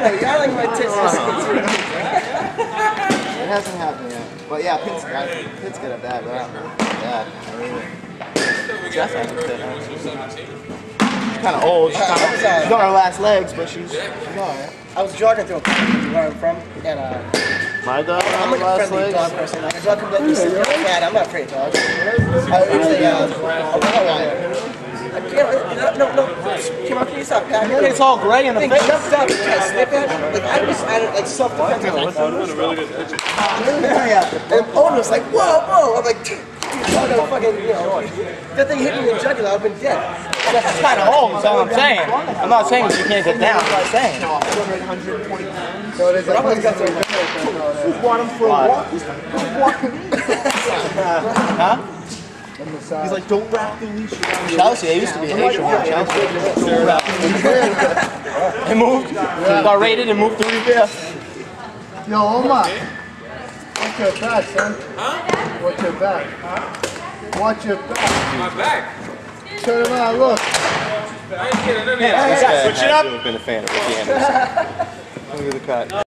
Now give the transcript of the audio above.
I like my tits. It hasn't happened yet. But yeah, Pitt's got a bad rap. Bad. Jeff hasn't fit. She's kind of old. She's on her last legs, but she's alright. I was jogging through where I'm from, and My dog I'm on like her a last friendly legs? dog person. Like a dog comes up to me, sit cat. I'm not afraid of dogs. I usually, I can't, no, come on, can you stop patting? It's all gray in the Thing face. jumped up and tried to sniff it. Like I just added like self-defense. And Owen was like, whoa. I'm like, fucking, you know, that thing hit me in the jugular, I've been dead. That's kind of old, that's all I'm saying. I'm not saying that you can't get down, I'm saying. 120 pounds. So it is. I've always got some. Who's want him for a walk? Huh? He's like, don't wrap the leash around your Chelsea, they used to be Asian. Chelsea. They moved, got raided and moved to Revere. Yo, Omar. Watch your back, son. Huh? Watch your back. Watch your back. My back? Turn around, look. I ain't getting none of that. This guy has been a fan of Ricky Anderson. Look at the cut.